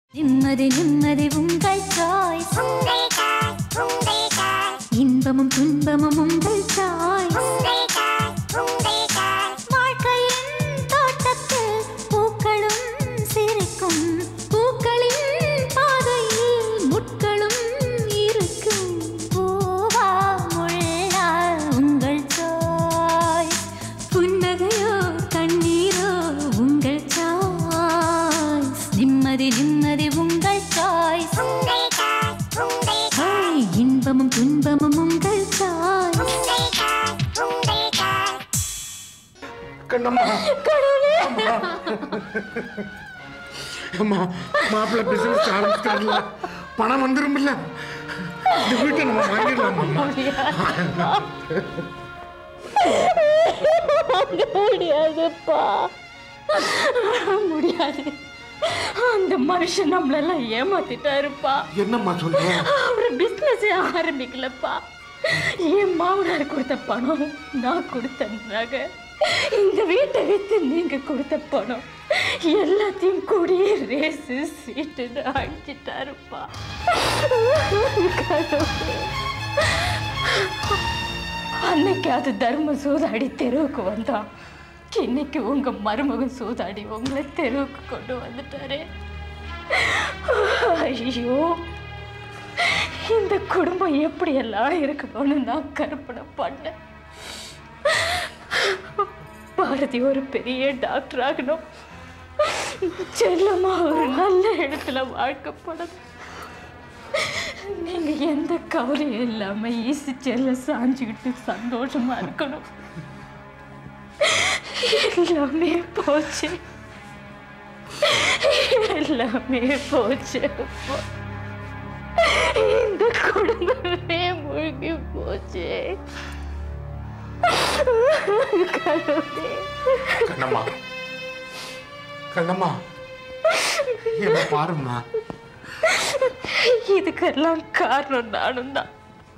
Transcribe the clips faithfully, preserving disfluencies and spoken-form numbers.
நிம்மதி நிம்மதி உங்கள் சாய்ஸ், இன்பமும் துன்பமும் உங்கள் சாய்ஸ். வாழ்க்கையின் தோட்டத்தில் பூக்களும் சிரிக்கும், பூக்களின் பாதையில் முட்களும் இருக்கும். பூவா முள்ளா உங்கள் சாய்ஸ், புன்னகையோ கண்ணீரோ உங்கள் சாய்ஸ். நிம்மதி நிம்மதி உங்கள் சாய்ஸ், இன்பமும் துன்பமும் உங்கள் சாய்ஸ். கண்ணம்மா, அம்மா மாப்பிள்ளை பிசினஸ் ஆரம்பிச்சிட்டாருல, பணம் வந்துருமில்ல, இந்த வீட்டை நம்ம வாங்கிடலாம். முடியாதுப்பா, முடியாது. அந்த மனுஷன் நம்மளெல்லாம் ஏமாத்திட்டாருப்பா. என்னம்மா சொல்ற? அவரு பிசினஸே ஆரம்பிக்கலப்பா. என் மாமனார் கொடுத்த பணம், நான் கொடுத்த நகை, இந்த வீட்டை வித்து நீங்க கொடுத்த பணம் எல்லாத்தையும் கூடிய ரேசு சீட்டு அழிச்சிட்டாருப்பா. அன்னைக்கு அது தர்ம சூதாடி தெருவுக்கு வந்தான். இன்னைக்கு உங்க மருமகன் சூதாடி உங்களை தெருவுக்கு கொண்டு வந்துட்டாரு. ஐயோ, இந்த குடும்பம் எப்படி எல்லாம் இருக்கணும்னு நான் கற்பனை பண்ணேன். பாரதி ஒரு பெரிய டாக்டர் ஆகணும், செல்லம்மா ஒரு நல்ல இடத்துல வாழ்க்கப்படும், நீங்க எந்த கவலையும் இல்லாம ஈசி செல்ல சாஞ்சுக்கிட்டு சந்தோஷமா இருக்கணும். எல்லாமே போச்சு, எல்லாமே போச்சு. இந்த குடும்பமே மூழ்கி போச்சு. கண்ணம்மா, கண்ணம்மா என்ன பாருமா, இதுக்கெல்லாம் காரணம் நானும் தான்.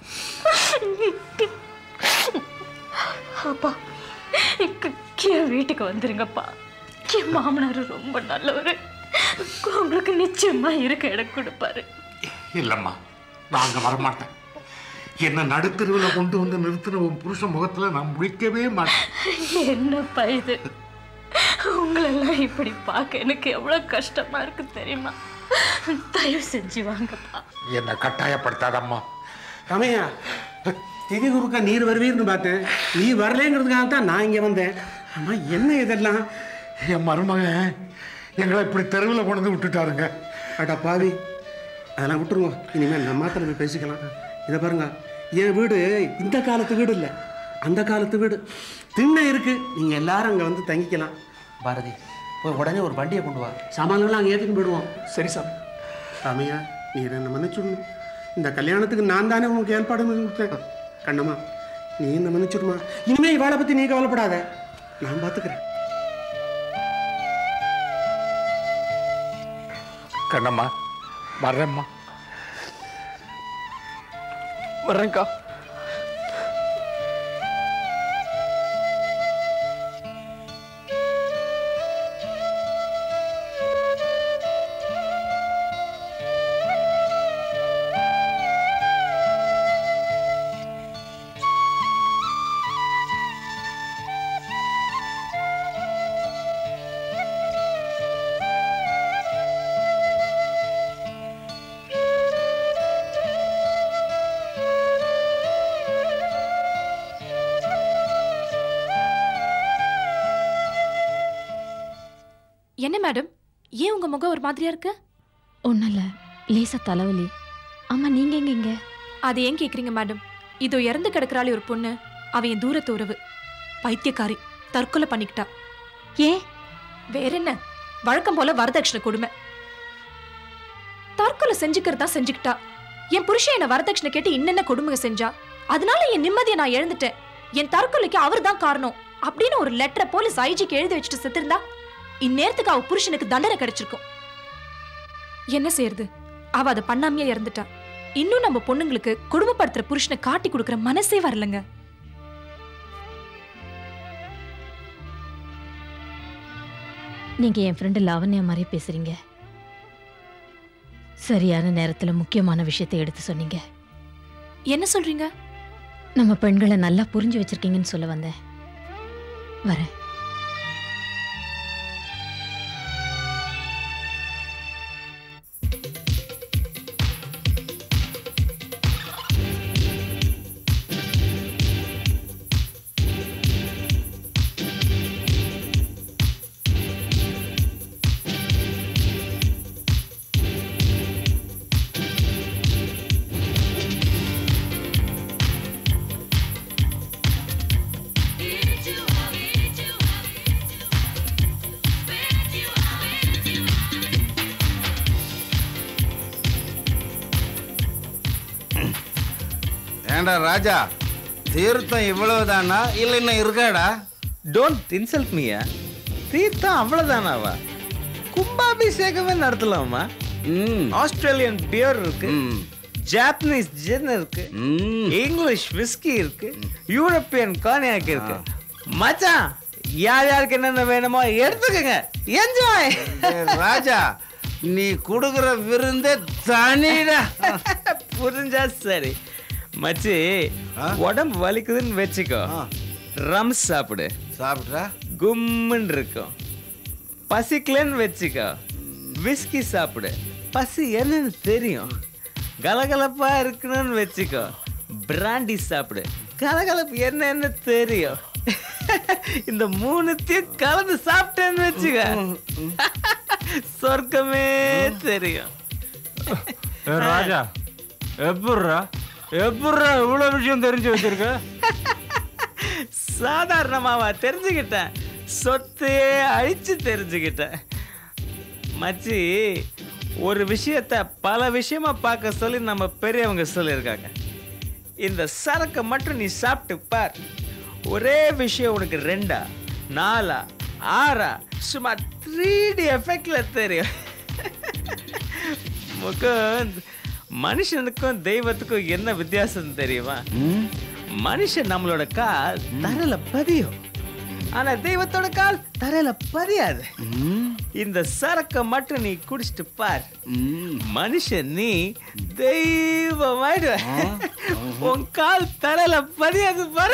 அப்பா, என் வீட்டுக்கு வந்துருங்கப்பா. என் மாமனார் ரொம்ப நல்லவர், உங்களுக்கு நிச்சயமா இருக்க இடம் கொடுப்பாரு. இல்லம்மா, நாங்க வரமாட்டேன். என்ன நடுத்தருவில் கொண்டு வந்து நிறுத்தின உன் புருஷன் முகத்துல நான் முடிக்கவே மாட்டேன். என்னப்பா இது, உங்களெல்லாம் இப்படி பார்க்க எனக்கு எவ்வளவு கஷ்டமா இருக்கு தெரியுமா? தயவு செஞ்சு வாங்கப்பா. என்ன கட்டாயப்படுத்தாதம்மா. ரமையா, திதி குறுக்க நீர் வருவீர்னு பார்த்தேன், நீ வரலேங்கிறதுக்காக தான் நான் இங்கே வந்தேன். அம்மா என்ன இதெல்லாம்? என் மருமகன் எங்களை இப்படி தெருவில் கொண்டு வந்து விட்டுட்டாருங்க. அடா பாவி, அதெல்லாம் விட்டுருவோம். இனிமேல் நம்ம மாத்திரம் போய் பேசிக்கலாம். இதை பாருங்க, என் வீடு இந்த காலத்து வீடு இல்லை, அந்த காலத்து வீடு. திண்ணை இருக்கு, நீங்கள் எல்லாரும் அங்கே வந்து தங்கிக்கலாம். பாரதி, போய் உடனே ஒரு வண்டியை கொண்டு வா, சாமான்லாம் அங்கே ஏற்றிட்டு போயிடுவோம். சரி சார். ராமையா, நீ என்ன மன்னிச்சுடணும். இந்த கல்யாணத்துக்கு நான் தானே உனக்கு ஏற்பாடு கொடுத்தேன். கண்ணம்மா, நீ என்ன மன்னிச்சுடுமா. இனிமே இவாளை பற்றி நீ கவலைப்படாத, நான் பார்த்துக்கிறேன். கண்ணம்மா, வர்றேம்மா. வர்றேன்க்கா. என்ன மேடம், ஏன் உங்க முகம் ஒரு மாதிரியா இருக்கு? ஒன்றும் இல்லை, லேசா தலைவலி. அம்மா நீங்க எங்க இங்க? அது ஏன் கேக்குறீங்க மேடம்? இதோ இறந்து கிடக்குறாளே ஒரு பொண்ணு, அவ என் தூரத்து உறவு, பைத்தியக்காரி, தற்கொலை பண்ணிக்கிட்டா. ஏன்? வேற என்ன, வழக்கம் போல வரதட்சணை கொடுமை. தற்கொலை செஞ்சுக்கிறதா செஞ்சுக்கிட்டா. என் புருஷன் என்ன வரதட்சணை கேட்டு இன்னென்ன கொடுமை செஞ்சா, அதனால என் நிம்மதியை நான் இழந்துட்டேன். என் தற்கொலைக்கு அவர் தான் காரணம் அப்படின்னு ஒரு லெட்டரை போலீஸ் ஐஜிக்கு எழுதி வச்சுட்டு செத்துருந்தா இந்நேரத்துக்கு அவ புருஷனுக்கு தண்டனை கிடைச்சிருக்கும். என்ன செய்யறது, அவ அதை பண்ணாமையே இறந்துட்டா. இன்னும் நம்ம பொண்ணுங்களுக்கு குடும்பப்படுத்துற புருஷனை காட்டி கொடுக்கற மனசே வரலங்க. நீங்க என் ஃப்ரெண்டு லாவண்யா மாதிரி பேசுறீங்க. சரியான நேரத்துல முக்கியமான விஷயத்தை எடுத்து சொன்னீங்க. என்ன சொல்றீங்க? நம்ம பெண்களை நல்லா புரிஞ்சு வச்சிருக்கீங்கன்னு சொல்ல வந்தேன். வரேன். ஏண்டா ராஜா, தீர்த்தம் இவ்வளவுதானா இல்லை இன்னும் இருக்காடா? டோன்ட் இன்சல்ட் மீயா. தீர்த்தம் அவ்வளவுதானாவா? கும்பாபிஷேகமே நடத்தலாமா? ஆஸ்திரேலியன் பியர் இருக்கு, ஜாப்பனீஸ் ஜின் இருக்கு, இங்கிலீஷ் விஸ்கி இருக்கு, யூரோப்பியன் கானியாக் இருக்கு. மச்சான், யார் யாருக்கு என்னென்ன வேணுமோ எடுத்துக்கங்க, என்ஜாய். ராஜா, நீ கொடுக்குற விருந்தே தனிடா. புரிஞ்சா சரி. மச்சி, உடம்பு வலிக்குதுன்னு வச்சுக்கோ, ரம் சாப்பிடு, சாப்பிட்றா கும்முன்னு இருக்கும். பசிக்கலன்னு வச்சுக்கோ, விஸ்கி சாப்பிடு, பசி என்னன்னு தெரியும். கலகலப்பா இருக்கணும்னு வச்சுக்கோ, பிராண்டி சாப்பிடு, கலகலப்பு என்னன்னு தெரியும். இந்த மூணுத்தையும் கலந்து சாப்பிட்டேன்னு வச்சுக்க, சொர்க்கமே தெரியும். ராஜா, எப்பட்றா எப்பட்றா இவ்வளவு விஷயம் தெரிஞ்சு வச்சிருக்க? சாதாரணமாவா தெரிஞ்சுக்கிட்டேன், சொத்தையே அழிச்சு தெரிஞ்சுக்கிட்டேன். மச்சி, ஒரு விஷயத்த பல விஷயமா பார்க்க சொல்லி நம்ம பெரியவங்க சொல்லியிருக்காங்க. இந்த சரக்கை மட்டும் நீ சாப்பிட்டு பார், ஒரே விஷயம் உனக்கு ரெண்டா நாலா ஆறா சும்மா த்ரீ டி எஃபெக்ட்ல தெரியும். முகுந்த், மனுஷனுக்கும் தெய்வத்துக்கும் என்ன வித்தியாசம் தெரியுமா? மனுஷன் நம்மளோட கால் தரையில பதியும், ஆனா தெய்வத்தோட கால் தரையில பதியாது. இந்த சரக்க மட்டும் நீ குடிச்சிட்டு பார், மனுஷன் நீ தெய்வமாயிடுவ. உன் கால் தரையில பதியாது பாரு.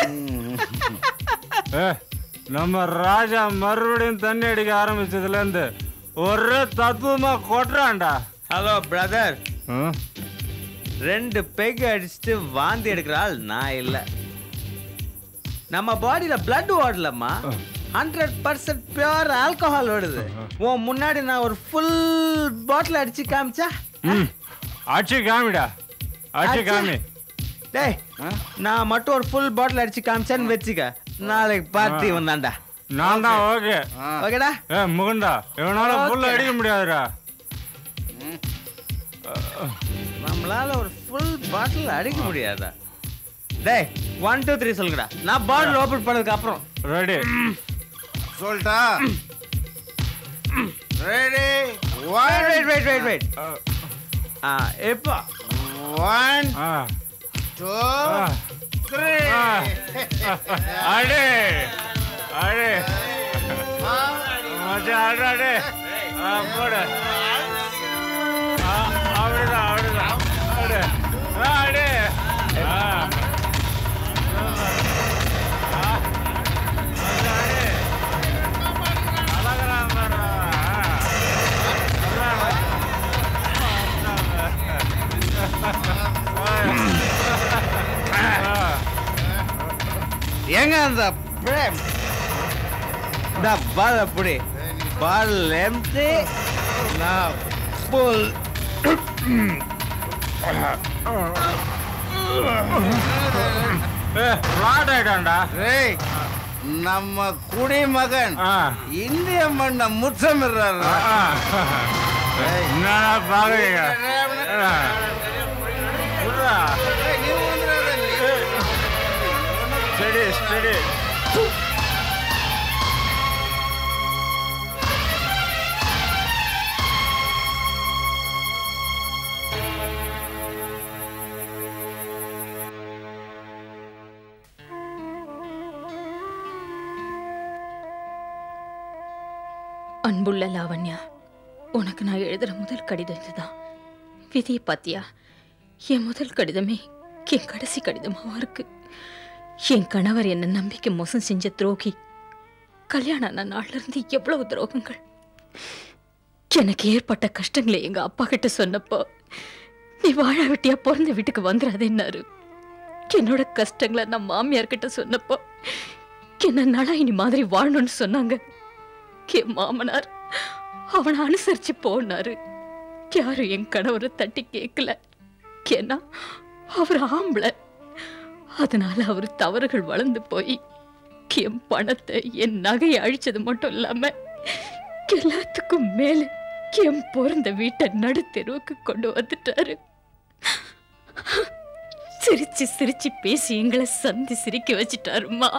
நம்ம ராஜா மறுபடியும் தண்ணி அடிக்க ஆரம்பிச்சதுல இருந்து ஒரே தத்துவமா கொட்டுறான்டா. ஹலோ பிரதர், ரெண்டு பெக் அடிச்சுட்டு வாந்தி எடுக்கிற ஆள் நான் இல்லை. நம்ம பாடியில பிளட் ஓடலம்மா, ஹண்ட்ரட் பர்சன்ட் பியூர் ஆல்கஹால் ஓடுது. உன் முன்னாடி நான் ஒரு ஃபுல் பாட்டில் அடிச்சு காமிச்சா? அடிச்சு காமிடா, அடிச்சு காமி. டேய், நான் மட்டும் ஒரு ஃபுல் பாட்டில் அடிச்சு காமிச்சான்னு வச்சுக்க, நாளைக்கு பார்ட்டி வந்தாண்டா. நான் தான் ஓகே. ஓகேடா. ஏ முகுந்தா, இவனால ஃபுல் அடிக்க முடியாதுடா. நம்மளால ஒரு ஃபுல் பாட்டில் அடிக்க முடியாதா? டேய், ஒன் டூ த்ரீ சொல்லுங்கடா, நான் பாட்டில் ஓபன் பண்ணதுக்கு அப்புறம். ரெடி சொல்லிட்டா? Ready? Wait wait wait wait. ஆ, எப்போ? One two three. அடே அடே மச்சா, அடே அடே போடு. அப்படிதான் அப்படிதான். அடே அடே எங்க அந்த பிரேம்? இந்த பால் அப்படி பால் எம்டி, நான் ஃபுல். நம்ம குடிமகன் இந்திய மண்ண முத்தமிடுறாரு. என்னடா பாக்குறீங்க? Study study. அன்புள்ள லாவண்யா, உனக்கு நான் எழுதுற முதல் கடிதம் இதுதான். விதியை பாத்தியா? என் முதல் கடிதமே என் கடைசி கடிதமாவா இருக்கு. என் கணவர் என்ன நம்பிக்கை மோசம் செஞ்ச துரோகி. கல்யாணம் ஆன நாள்ல இருந்து எவ்வளவு துரோகங்கள். எனக்கு ஏற்பட்ட கஷ்டங்களை எங்க அப்பா கிட்ட சொன்னப்போ, நீ வாழ வெட்டியா பிறந்த வீட்டுக்கு வந்துடாதேன்னாரு. என்னோட கஷ்டங்களை நான் மாமியார் கிட்ட சொன்னப்போ, என்ன நலாயினி மாதிரி வாழணும்னு சொன்னாங்க. என் மாமனார் அவனை அனுசரிச்சு போனாரு. யாரும் என் கணவரை தட்டி கேட்கல. ஏன்னா அவர் ஆம்பளை. அதனால அவர் தவறுகள் வளர்ந்து போய் என் பணத்தை, என் நகையை அழிச்சது மட்டும் இல்லாம எல்லாத்துக்கும் மேல என் பிறந்த வீட்டை நடு தெருவுக்கு கொண்டு வந்துட்டாரு. சிரிச்சு சிரிச்சு பேசி எங்களை சந்தி சிரிக்க வச்சுட்டாருமா.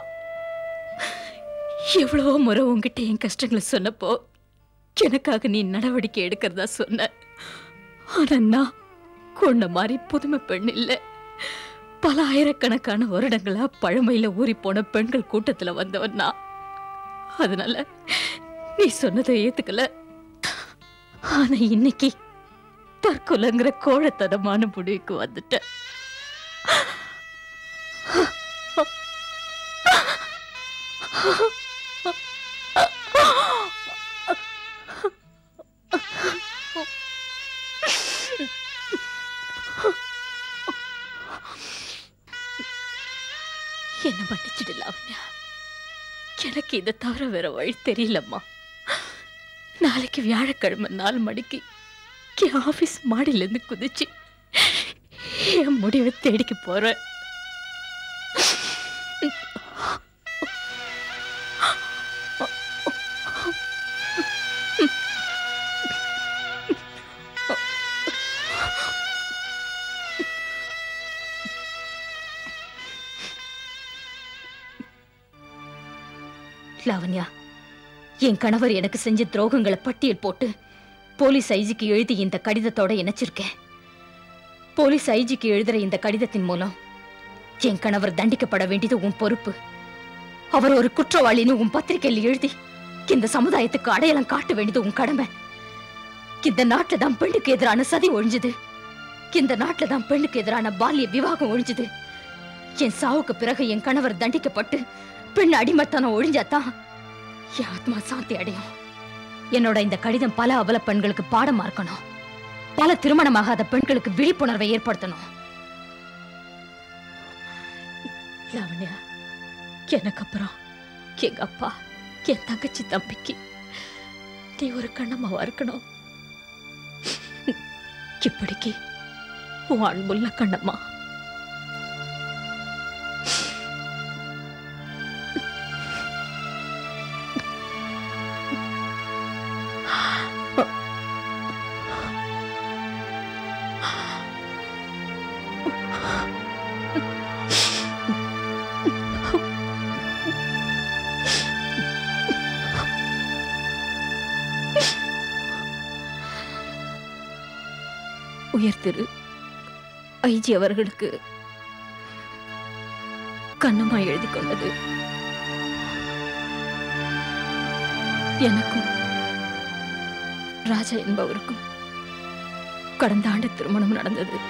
எவ்வளவோ முறை உங்ககிட்ட என் கஷ்டங்களை சொன்னப்போ எனக்காக நீ நடவடிக்கை எடுக்கிறதா சொன்ன. ஆனா நான் கொண்ட மாதிரி புதுமை பெண் இல்லை. பல ஆயிரக்கணக்கான வருடங்களா பழமையில ஊறி போன பெண்கள் கூட்டத்துல வந்தவன் நான். அதனால நீ சொன்னதை ஏத்துக்கல. ஆனா இன்னைக்கு தற்கொலைங்கிற கோழத்தனமான முடிவுக்கு வந்துட்ட. என்ன மன்னிச்சிடல அவன்யா. எனக்கு இதை தவிர வேற வழி தெரியலம்மா. நாளைக்கு வியாழக்கிழமை நாலு மணிக்கு என் ஆபீஸ் மாடியில இருந்து குதிச்சு என் முடிவை தேடிக்க போறேன். லாவண்யா, என் கணவர் எனக்கு செஞ்ச துரோகங்களை பட்டியல் போட்டு போலீஸ் ஐஜிக்கு எழுதி இந்த கடிதத்தோட இணைச்சிருக்கேன். போலீஸ் ஐஜிக்கு எழுதுற இந்த கடிதத்தின் மூலம் என் கணவர் தண்டிக்கப்பட வேண்டியது உன் பொறுப்பு. அவர் ஒரு குற்றவாளின்னு உன் பத்திரிகையில் எழுதி இந்த சமுதாயத்துக்கு அடையாளம் காட்ட வேண்டியது உன் கடமை. இந்த நாட்டில் தான் பெண்ணுக்கு எதிரான சதி ஒழிஞ்சது. இந்த நாட்டில் தான் பெண்ணுக்கு எதிரான பாலிய விவாகம் ஒழிஞ்சது. என் சாவுக்கு பிறகு என் கணவர் தண்டிக்கப்பட்டு பெண் அடிமத்தனம் ஒழிஞ்சாதான் என் ஆத்மா சாந்தி அடையும். என்னோட இந்த கடிதம் பல அவல பெண்களுக்கு பாடமா இருக்கணும். பல திருமணமாகாத பெண்களுக்கு விழிப்புணர்வை ஏற்படுத்தணும். லாவண்யா, எனக்கு அப்புறம் எங்க அப்பா, என் தங்கச்சி, தம்பிக்கு நீ ஒரு கண்ணம்மாவா இருக்கணும். இப்படிக்கு உன் அன்புள்ள கண்ணம்மா. உயர் திரு ஐஜி அவர்களுக்கு கண்ணம்மா எழுதி கொண்டது. எனக்கும் ராஜா என்பவருக்கும் கடந்த ஆண்டு திருமணம் நடந்தது.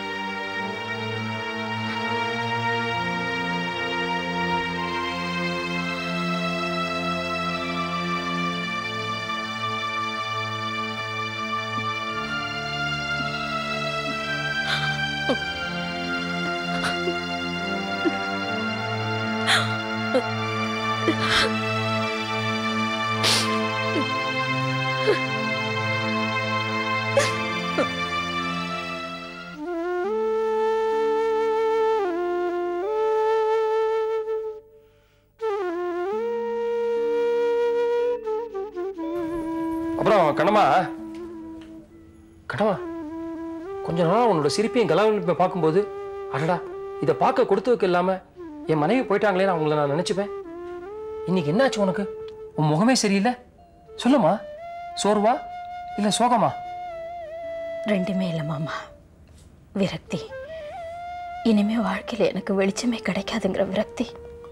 அப்புறம் கண்ணம்மா, கண்ணம்மா, கொஞ்ச நாள் உன்னோட சிரிப்பையும் கலாவிப்பையும் பார்க்கும்போது, அடடா இதை பார்க்க கொடுத்து வைக்க இல்லாம என் மனைவி போயிட்டாங்களே அவங்கள நான் நினைச்சுப்பேன். இன்னைக்கு என்னாச்சு உனக்கு? உன் முகமே சரியில்லை. சொல்லுமா, சோர்வா இல்ல சோகமா? ரெண்டுமே இல்லை மாமா. விரக்தி. இனிமே வாழ்க்கையில எனக்கு வெளிச்சமே கிடைக்காதுங்கிற விரக்தி.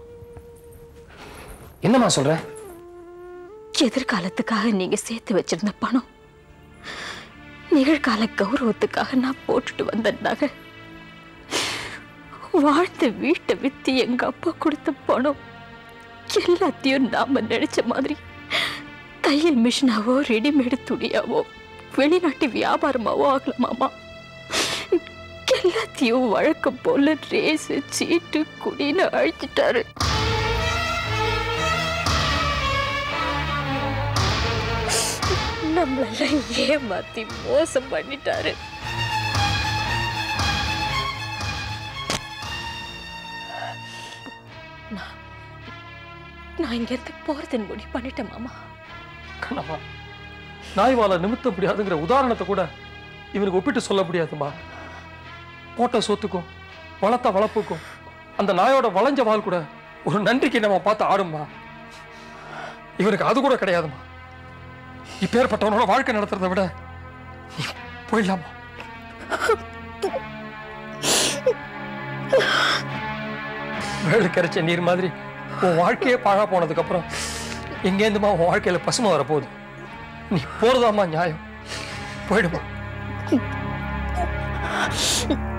என்னம்மா சொல்ற? எதிர்காலத்துக்காக நீங்க சேர்த்து வச்சிருந்த பணம் நிகழ்கால கௌரவத்துக்காக நான் போட்டுட்டு வந்தேன்னாங்க. வாழ்ந்த வீட்டை வித்து எங்க அப்பா கொடுத்த பணம் எல்லாத்தையும் நாம நினைச்ச மாதிரி தையல் மிஷினாவோ ரெடிமேடு துணியாவோ வெளிநாட்டு வியாபாரமாவோ ஆகலாமாமா. எல்லாத்தையும் வழக்கம் போல ரேஸ் சீட்டு குடின்னு அழிச்சிட்டாரு. நம்மளெல்லாம் ஏமாத்தி மோசம் பண்ணிட்டாரு. நான் இங்க இருந்து போறதுன்னு முடிவு பண்ணிட்டேன் மாமா. கண்ணம்மா, நாய் வாழ நிமித்த முடியாதுங்கிற உதாரணத்தை கூட இவனுக்கு ஒப்பிட்டு சொல்ல முடியாதுமா. போட்ட சொத்துக்கும் வளர்த்த வளர்ப்புக்கும் அந்த நாயோட வளைஞ்ச வால் கூட ஒரு நன்றிக்கு நம்ம பார்த்து ஆடுமா. இவனுக்கு அது கூட கிடையாதுமா. இப்பேற்பட்டவனோட வாழ்க்கை நடத்துறதை விட போயிடலாமா. வேலை கரைச்ச நீர் மாதிரி உன் வாழ்க்கையே பாழா போனதுக்கு அப்புறம் எங்கேருந்துமா உன் வாழ்க்கையில பசுமை வரப்போகுது. நீ போறதாமா நியாயம். போயிடுமா.